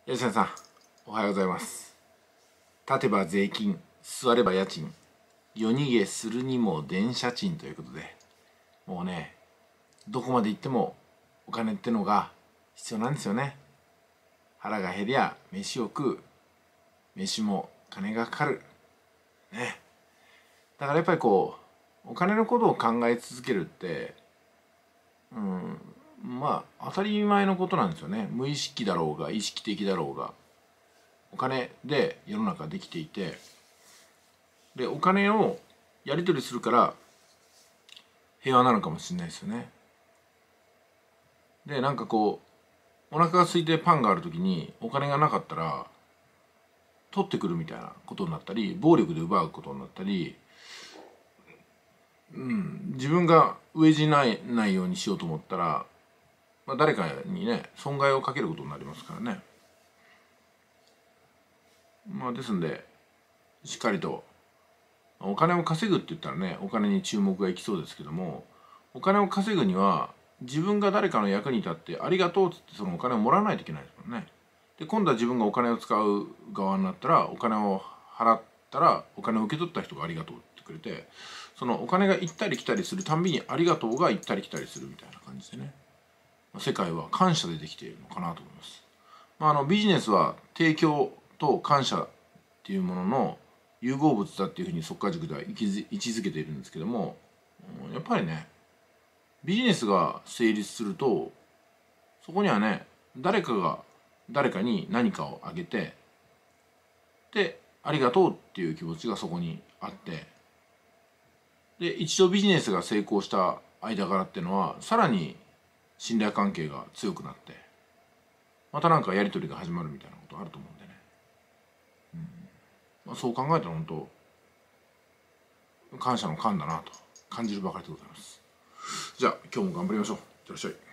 吉野さん、おはようございます。立てば税金、座れば家賃、夜逃げするにも電車賃ということで、もうね、どこまで行ってもお金ってのが必要なんですよね。腹が減りゃ飯を食う、飯も金がかかる。ね。だからやっぱりお金のことを考え続けるって、当たり前のことなんですよね。無意識だろうが意識的だろうが。お金で世の中できていて、でお金をやり取りするから平和なのかもしれないですよね。でお腹が空いてパンがある時にお金がなかったら取ってくるみたいなことになったり、暴力で奪うことになったり、自分が飢え死ないようにしようと思ったら、誰かにね損害をかけることになりますからね。ですんでしっかりとお金を稼ぐって言ったらね、お金に注目がいきそうですけども、お金を稼ぐには自分が誰かの役に立ってありがとうっつってそのお金をもらわないといけないですもんね。で今度は自分がお金を使う側になったら、お金を払ったらお金を受け取った人がありがとうってくれて、そのお金が行ったり来たりするたんびにありがとうが行ったり来たりするみたいな感じでね、世界は感謝でできているのかなと思います。ビジネスは提供と感謝っていうものの融合物だっていうふうに即価塾では位置づけているんですけども、やっぱりねビジネスが成立すると、そこにはね誰かが誰かに何かをあげて、でありがとうっていう気持ちがそこにあって、で一度ビジネスが成功した間柄っていうのはさらに信頼関係が強くなって、またやり取りが始まるみたいなことあると思うんでね、そう考えたら本当感謝の感だなと感じるばかりでございます。じゃあ今日も頑張りましょう。いってらっしゃい。